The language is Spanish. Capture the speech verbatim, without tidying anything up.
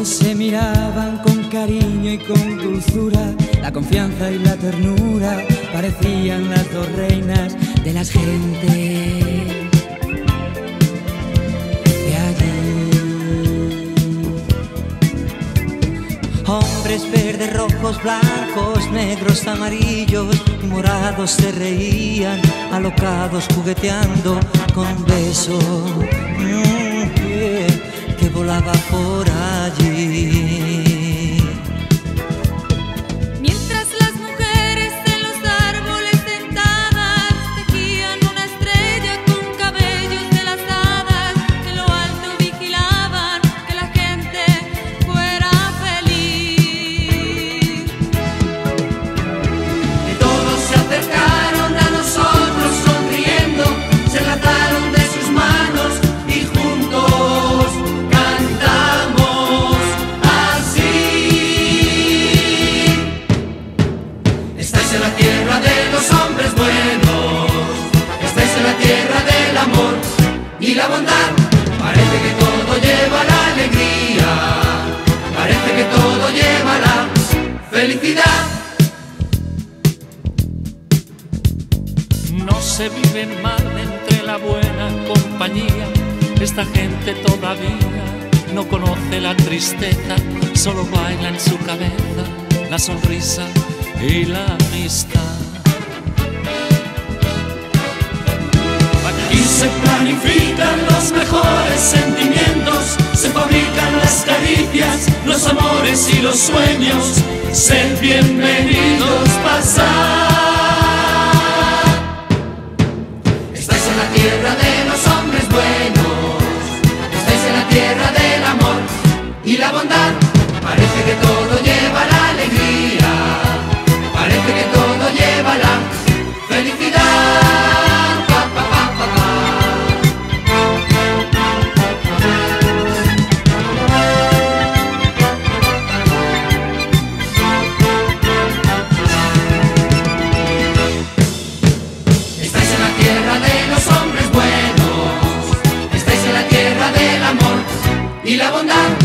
Todos se miraban con cariño y con dulzura, la confianza y la ternura parecían las dos reinas de las gentes de allí. Hombres verdes, rojos, blancos, negros, amarillos y morados se reían, alocados jugueteando con un beso mm, yeah, que volaba por allí. Mientras las mujeres en los árboles sentadas tejían una estrella con cabellos de las hadas, que en lo alto vigilaban que la gente fuera feliz. Y todos se acercaron a nosotros sonriendo, se enlazaron de sus manos y juntos cantamos así. Estáis en la tierra de los hombres buenos, estáis en la tierra del amor y la bondad. Parece que todo lleva la alegría, parece que todo lleva la felicidad. No se vive mal entre la buena compañía. Esta gente todavía no conoce la tristeza, solo baila en su cabeza la sonrisa y la amistad. Aquí se planifican los mejores sentimientos, se fabrican las caricias, los amores y los sueños. Sed bienvenidos, pasad. Estáis en la tierra de los hombres buenos, estáis en la tierra del amor y la bondad. Parece que todo lleva la alegría, parece que todo lleva la felicidad. Pa, pa, pa, pa, pa. Estáis en la tierra de los hombres buenos, estáis en la tierra del amor y la bondad.